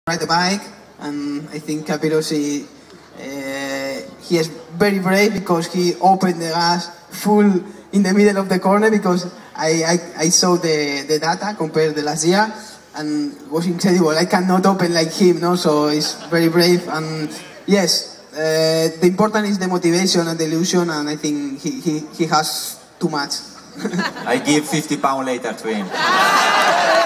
ride the bike, and I think Capirossi, he is very brave because he opened the gas full in the middle of the corner, because I saw the data compared to last year, and it was incredible. I cannot open like him, no? So he's very brave, and yes, the important is the motivation and the illusion, and I think he has too much. I give £50 later to him.